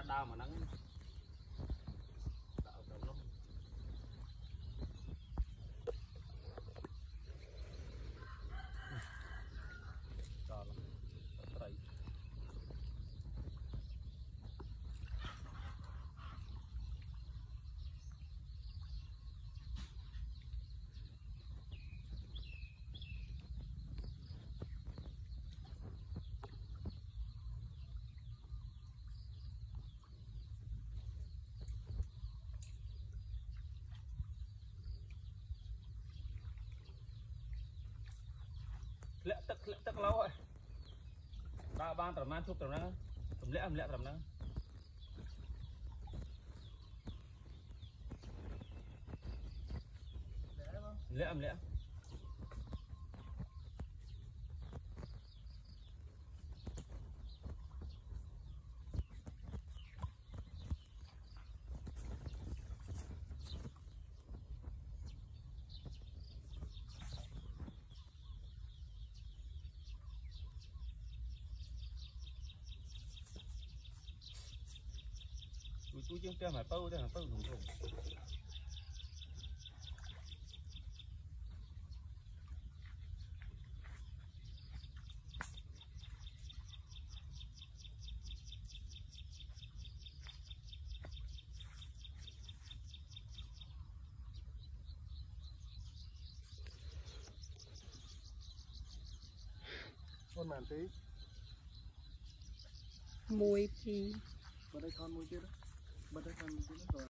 đau mà nắng tạo tầm lắm cho lắm đấy lẽ tắc lâu rồi ba ban tầm man chụp tầm năng tầm lẽ tầm năng lẽ tôi chưa cho mà tâu đây là tâu đúng không con màn tí mùi thì bật đây con mùi kia đó bật đây con mùi kia đó rồi